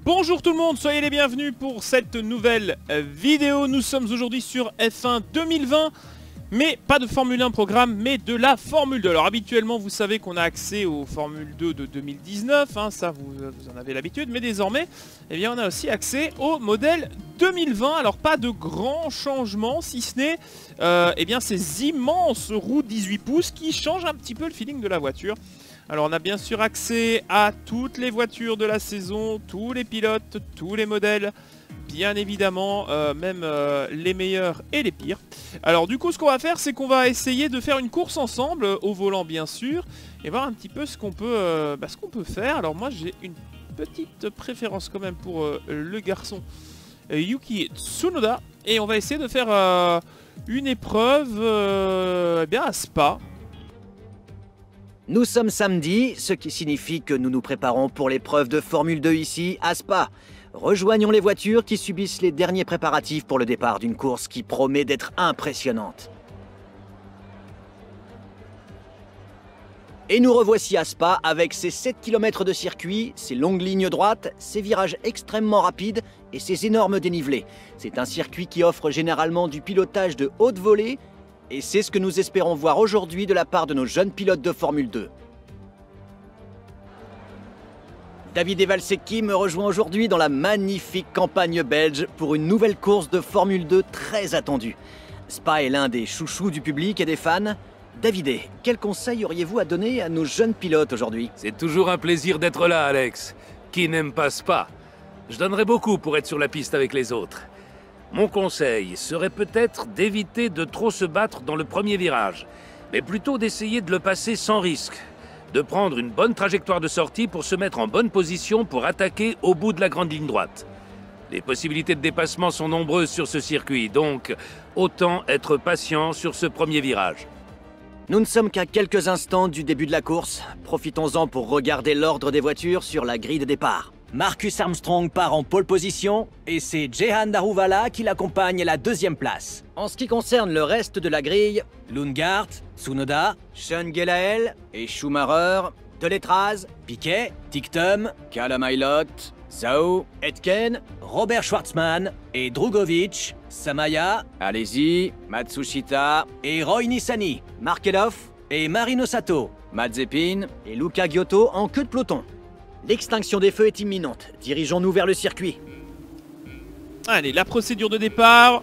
Bonjour tout le monde, soyez les bienvenus pour cette nouvelle vidéo. Nous sommes aujourd'hui sur F1 2020, mais pas de Formule 1 programme, mais de la Formule 2. Alors habituellement, vous savez qu'on a accès aux Formule 2 de 2019, hein, ça vous en avez l'habitude, mais désormais, eh bien, on a aussi accès au modèle 2020. Alors pas de grands changements, si ce n'est eh bien, ces immenses roues 18 pouces qui changent un petit peu le feeling de la voiture. Alors on a bien sûr accès à toutes les voitures de la saison, tous les pilotes, tous les modèles, bien évidemment, même les meilleurs et les pires. Alors du coup ce qu'on va faire, c'est qu'on va essayer de faire une course ensemble, au volant bien sûr, et voir un petit peu ce qu'on peut, faire. Alors moi j'ai une petite préférence quand même pour le garçon Yuki Tsunoda, et on va essayer de faire une épreuve eh bien à Spa. Nous sommes samedi, ce qui signifie que nous nous préparons pour l'épreuve de Formule 2 ici, à Spa. Rejoignons les voitures qui subissent les derniers préparatifs pour le départ d'une course qui promet d'être impressionnante. Et nous revoici à Spa avec ses 7 km de circuit, ses longues lignes droites, ses virages extrêmement rapides et ses énormes dénivelés. C'est un circuit qui offre généralement du pilotage de haute volée, et c'est ce que nous espérons voir aujourd'hui de la part de nos jeunes pilotes de Formule 2. David Evalsecki me rejoint aujourd'hui dans la magnifique campagne belge pour une nouvelle course de Formule 2 très attendue. Spa est l'un des chouchous du public et des fans. David, quels conseils auriez-vous à donner à nos jeunes pilotes aujourd'hui? C'est toujours un plaisir d'être là, Alex. Qui n'aime pas Spa? Je donnerais beaucoup pour être sur la piste avec les autres. Mon conseil serait peut-être d'éviter de trop se battre dans le premier virage, mais plutôt d'essayer de le passer sans risque, de prendre une bonne trajectoire de sortie pour se mettre en bonne position pour attaquer au bout de la grande ligne droite. Les possibilités de dépassement sont nombreuses sur ce circuit, donc autant être patient sur ce premier virage. Nous ne sommes qu'à quelques instants du début de la course. Profitons-en pour regarder l'ordre des voitures sur la grille de départ. Marcus Armstrong part en pole position et c'est Jehan Daruvala qui l'accompagne à la deuxième place. En ce qui concerne le reste de la grille, Lundgaard, Tsunoda, Sean Gelael et Schumacher, Deletraz, Piquet, Tictum, Kalamailot, Zhou, Etken, Robert Schwartzman et Drugovich, Samaya, Alesi, Matsushita et Roy Nissany, Markelov et Marino Sato, Mazepin et Luca Giotto en queue de peloton. L'extinction des feux est imminente. Dirigeons-nous vers le circuit. Allez, la procédure de départ.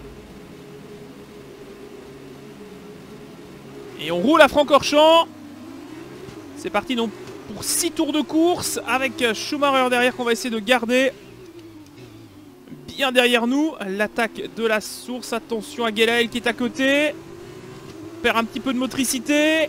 Et on roule à Francorchamps. C'est parti donc pour 6 tours de course avec Schumacher derrière qu'on va essayer de garder bien derrière nous. L'attaque de la source. Attention à Gelael qui est à côté. On perd un petit peu de motricité.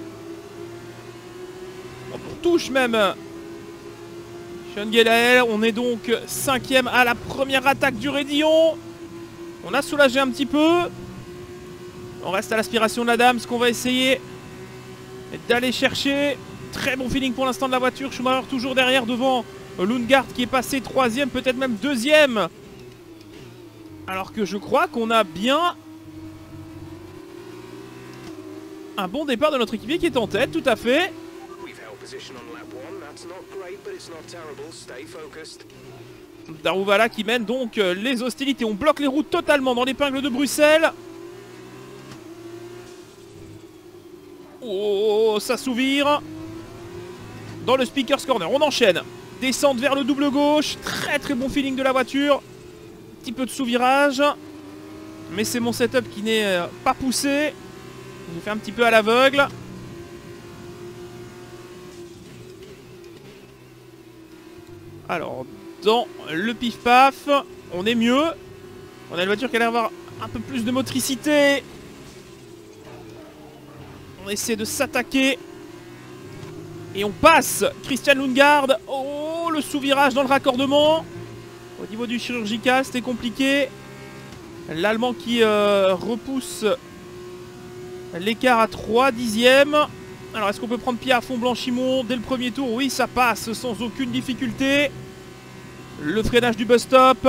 On touche même Sean Gelael. On est donc 5e à la première attaque du raidillon. On a soulagé un petit peu. On reste à l'aspiration de la dame. Ce qu'on va essayer d'aller chercher. Très bon feeling pour l'instant de la voiture. Schumacher toujours derrière devant Lundgaard qui est passé 3e, peut-être même 2e. Alors que je crois qu'on a bien un bon départ de notre équipier qui est en tête, tout à fait. Daruvala qui mène donc les hostilités. On bloque les routes totalement dans l'épingle de Bruxelles. Oh, ça s'ouvre dans le Speaker's Corner. On enchaîne. Descente vers le double gauche. Très très bon feeling de la voiture. Un petit peu de sous-virage. Mais c'est mon setup qui n'est pas poussé. Je fais un petit peu à l'aveugle. Alors, dans le pif-paf, on est mieux. On a une voiture qui a l'air d'avoir un peu plus de motricité. On essaie de s'attaquer. Et on passe Christian Lundgaard. Oh, le sous-virage dans le raccordement. Au niveau du chirurgical, c'était compliqué. L'Allemand qui repousse l'écart à 3 dixièmes. Alors, est-ce qu'on peut prendre pied à fond Blanchimont dès le premier tour? Oui, ça passe sans aucune difficulté. Le freinage du bus-stop.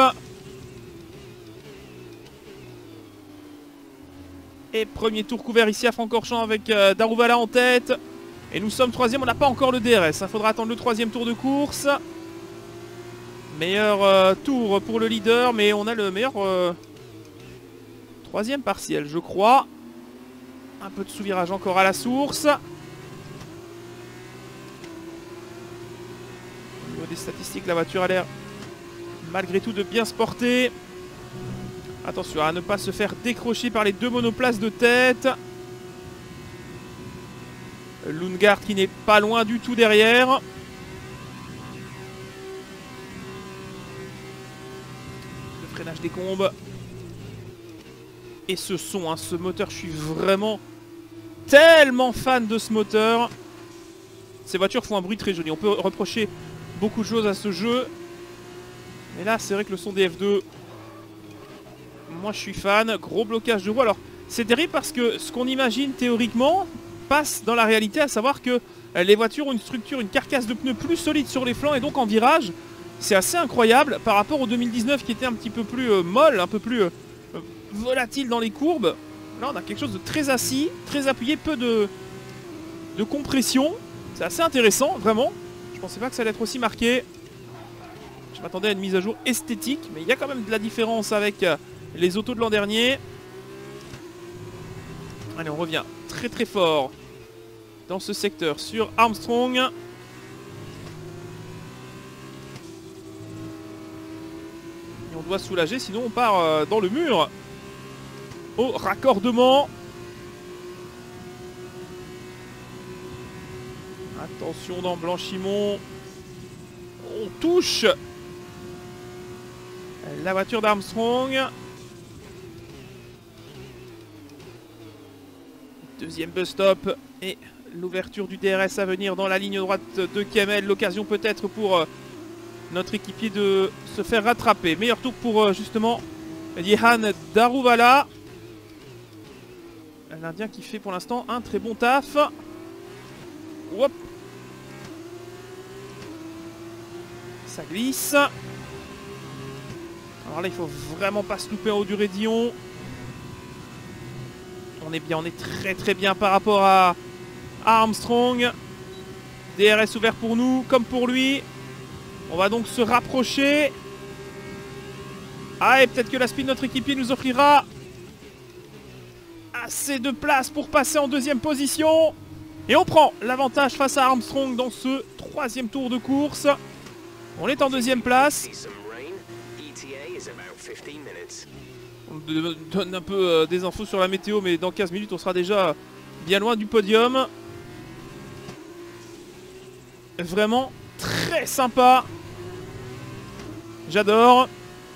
Et premier tour couvert ici à Francorchamps avec Daruvala en tête. Et nous sommes 3e, on n'a pas encore le DRS. Il faudra attendre le 3e tour de course. Meilleur tour pour le leader, mais on a le meilleur troisième partiel, je crois. Un peu de sous-virage encore à la source. Au niveau des statistiques, la voiture a l'air malgré tout de bien se porter. Attention à ne pas se faire décrocher par les deux monoplaces de tête. Lundgaard qui n'est pas loin du tout derrière. Le freinage décombe. Et ce son, hein, ce moteur, je suis vraiment tellement fan de ce moteur. Ces voitures font un bruit très joli. On peut reprocher beaucoup de choses à ce jeu. Mais là, c'est vrai que le son des F2, moi je suis fan. Gros blocage de roue. Alors, c'est terrible parce que ce qu'on imagine théoriquement passe dans la réalité, à savoir que les voitures ont une structure, une carcasse de pneus plus solide sur les flancs et donc en virage, c'est assez incroyable par rapport au 2019 qui était un petit peu plus molle, un peu plus volatile dans les courbes. Là, on a quelque chose de très assis, très appuyé, peu de compression. C'est assez intéressant, vraiment. Je pensais pas que ça allait être aussi marqué. Je m'attendais à une mise à jour esthétique, mais il y a quand même de la différence avec les autos de l'an dernier. Allez, on revient très très fort dans ce secteur sur Armstrong. Et on doit soulager, sinon on part dans le mur. Au raccordement. Attention dans Blanchimont. On touche la voiture d'Armstrong. Deuxième bus stop et l'ouverture du DRS à venir dans la ligne droite de Kemmel. L'occasion peut-être pour notre équipier de se faire rattraper. Meilleur tour pour justement Jehan Daruvala. L'Indien qui fait pour l'instant un très bon taf. Hop. Ça glisse. Alors là, il faut vraiment pas se louper en haut du raidillon. On est bien, on est très très bien par rapport à Armstrong. DRS ouvert pour nous, comme pour lui. On va donc se rapprocher. Ah, et peut-être que la speed de notre équipier nous offrira assez de place pour passer en deuxième position. Et on prend l'avantage face à Armstrong dans ce troisième tour de course. On est en deuxième place. On donne un peu des infos sur la météo, mais dans 15 minutes, on sera déjà bien loin du podium. Vraiment très sympa. J'adore.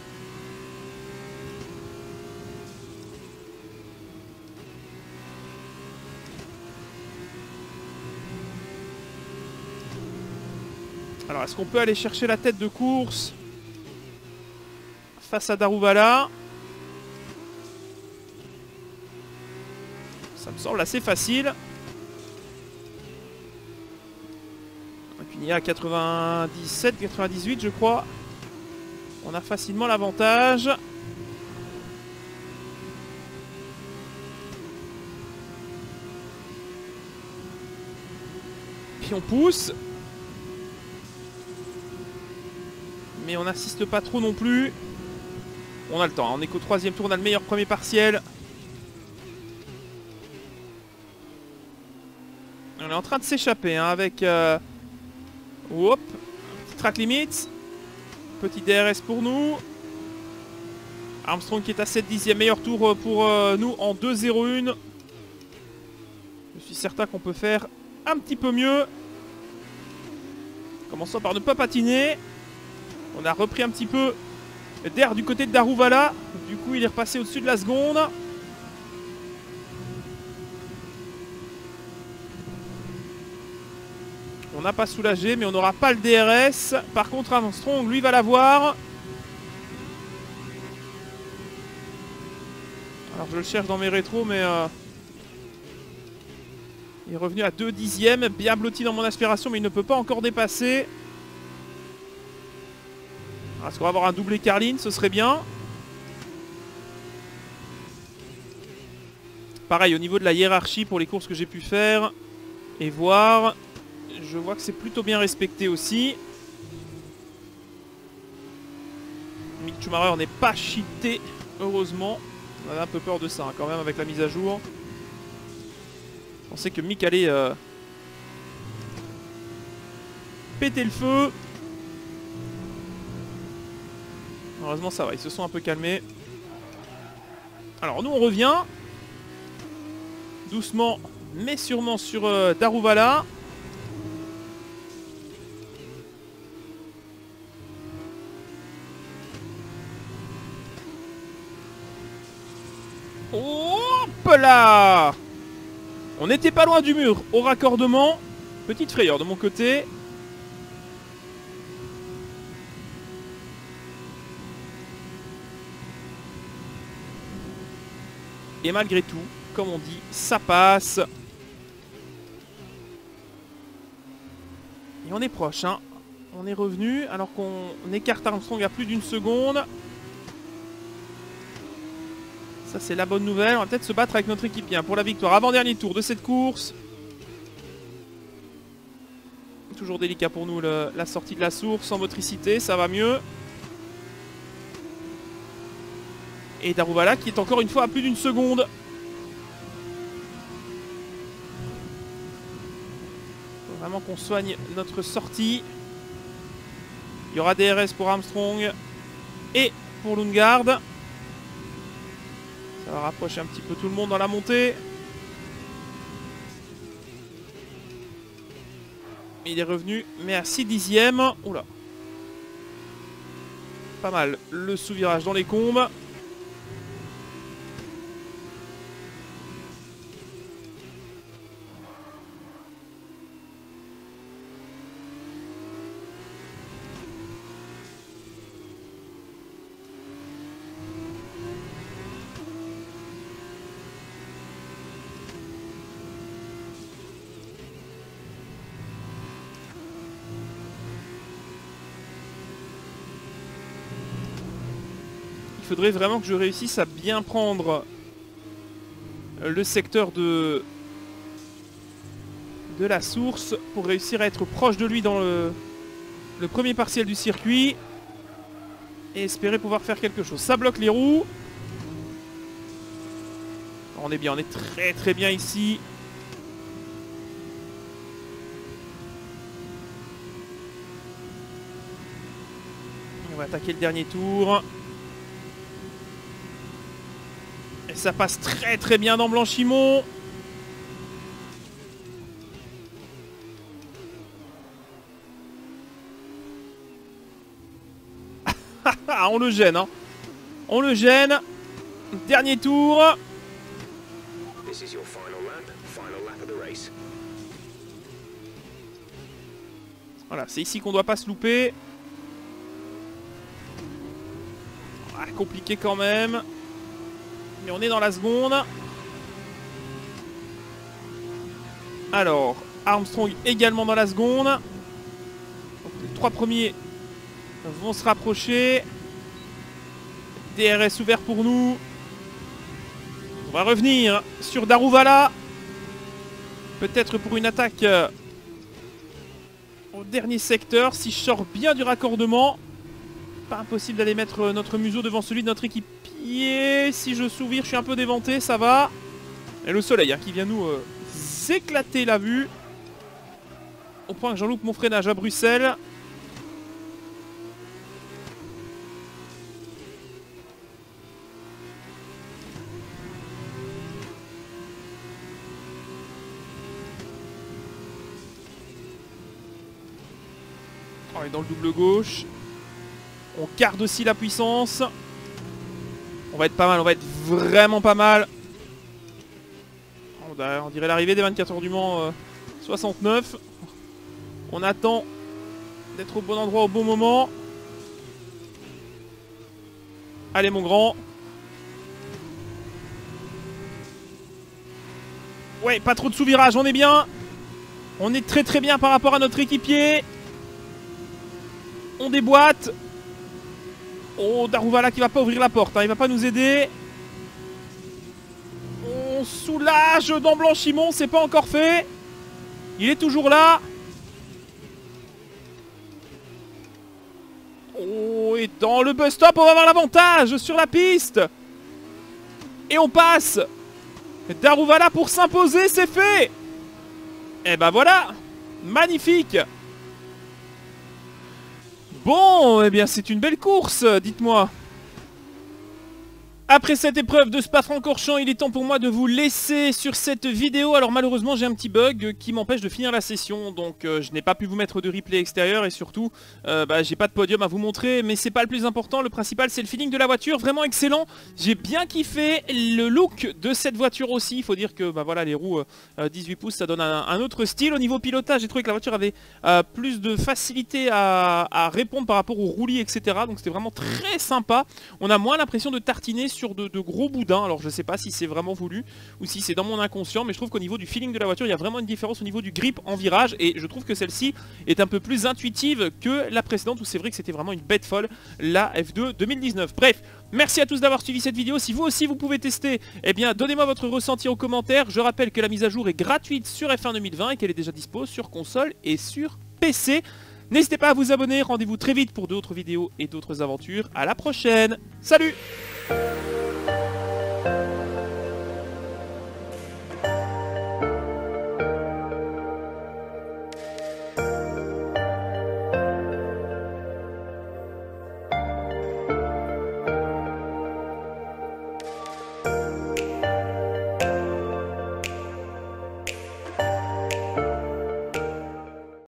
Alors, est-ce qu'on peut aller chercher la tête de course face à Daruvala? Ça me semble assez facile. Donc, il y a 97, 98, je crois. On a facilement l'avantage. Puis on pousse. Mais on n'insiste pas trop non plus. On a le temps, on est qu'au troisième tour, on a le meilleur premier partiel. On est en train de s'échapper hein, avec... Hop, track limit. Petit DRS pour nous. Armstrong qui est à 7 dixièmes, meilleur tour pour nous en 2-0-1. Je suis certain qu'on peut faire un petit peu mieux. Commençons par ne pas patiner. On a repris un petit peu d'air du côté de Daruvala. Du coup, il est repassé au-dessus de la seconde. On n'a pas soulagé, mais on n'aura pas le DRS. Par contre, Armstrong, lui, va l'avoir. Alors, je le cherche dans mes rétros, mais... il est revenu à 2 dixièmes. Bien blotti dans mon aspiration, mais il ne peut pas encore dépasser. Est-ce qu'on va avoir un doublé Carlin? Ce serait bien. Pareil, au niveau de la hiérarchie pour les courses que j'ai pu faire et voir, je vois que c'est plutôt bien respecté aussi. Mick Schumacher n'est pas cheaté, heureusement. On avait un peu peur de ça, hein, quand même, avec la mise à jour. Je pensais que Mick allait péter le feu. Heureusement, ça va, ils se sont un peu calmés. Alors, nous, on revient. Doucement, mais sûrement sur Daruvala. Hop là! On n'était pas loin du mur au raccordement. Petite frayeur de mon côté. Et malgré tout, comme on dit, ça passe. Et on est proche, hein. On est revenu alors qu'on écarte Armstrong à plus d'une seconde. Ça, c'est la bonne nouvelle. On va peut-être se battre avec notre équipier hein, pour la victoire. Avant-dernier tour de cette course. Toujours délicat pour nous la sortie de la source en motricité. Ça va mieux. Et Daruvala qui est encore une fois à plus d'une seconde. Faut vraiment qu'on soigne notre sortie. Il y aura DRS pour Armstrong et pour Lundgaard. Ça va rapprocher un petit peu tout le monde dans la montée. Il est revenu, mais à 6 dixièmes. Oula. Pas mal. Le sous-virage dans les combes. Il faudrait vraiment que je réussisse à bien prendre le secteur de la source pour réussir à être proche de lui dans le premier partiel du circuit et espérer pouvoir faire quelque chose. Ça bloque les roues. On est bien, on est très très bien ici. On va attaquer le dernier tour. Et ça passe très très bien dans Blanchimont. On le gêne, hein. On le gêne. Dernier tour. Voilà, c'est ici qu'on ne doit pas se louper. Ah, compliqué quand même. Mais on est dans la seconde. Alors, Armstrong également dans la seconde. Donc, les 3 premiers vont se rapprocher. DRS ouvert pour nous. On va revenir sur Daruvala. Peut-être pour une attaque au dernier secteur. Si je sors bien du raccordement. Pas impossible d'aller mettre notre museau devant celui de notre équipier. Si je souvire, je suis un peu déventé, ça va. Et le soleil hein, qui vient nous éclater la vue. Au point que j'en loupe mon freinage à Bruxelles. On est dans le double gauche. On garde aussi la puissance. On va être pas mal, on va être vraiment pas mal. On dirait l'arrivée des 24 heures du Mans 69. On attend d'être au bon endroit au bon moment. Allez mon grand. Ouais, pas trop de sous-virage, on est bien. On est très très bien par rapport à notre équipier. On déboîte. Oh, Daruvala qui va pas ouvrir la porte, hein, il va pas nous aider. On soulage dans Blanchimont, c'est pas encore fait. Il est toujours là. Oh, et dans le bus stop, on va avoir l'avantage sur la piste. Et on passe. Daruvala pour s'imposer, c'est fait. Et ben voilà. Magnifique. Bon, eh bien c'est une belle course, dites-moi. Après cette épreuve de Spa-Francorchamps, il est temps pour moi de vous laisser sur cette vidéo. Alors malheureusement j'ai un petit bug qui m'empêche de finir la session. Donc je n'ai pas pu vous mettre de replay extérieur et surtout j'ai pas de podium à vous montrer. Mais c'est pas le plus important, le principal c'est le feeling de la voiture, vraiment excellent. J'ai bien kiffé le look de cette voiture aussi. Il faut dire que voilà, les roues 18 pouces ça donne un autre style. Au niveau pilotage j'ai trouvé que la voiture avait plus de facilité à répondre par rapport au roulis etc. Donc c'était vraiment très sympa. On a moins l'impression de tartiner sur de gros boudins. Alors je sais pas si c'est vraiment voulu ou si c'est dans mon inconscient, mais je trouve qu'au niveau du feeling de la voiture il y a vraiment une différence au niveau du grip en virage et je trouve que celle-ci est un peu plus intuitive que la précédente où c'est vrai que c'était vraiment une bête folle, la F2 2019. Bref, merci à tous d'avoir suivi cette vidéo. Si vous aussi vous pouvez tester, eh bien donnez-moi votre ressenti en commentaire. Je rappelle que la mise à jour est gratuite sur F1 2020 et qu'elle est déjà dispo sur console et sur PC. N'hésitez pas à vous abonner, rendez-vous très vite pour d'autres vidéos et d'autres aventures. À la prochaine, salut!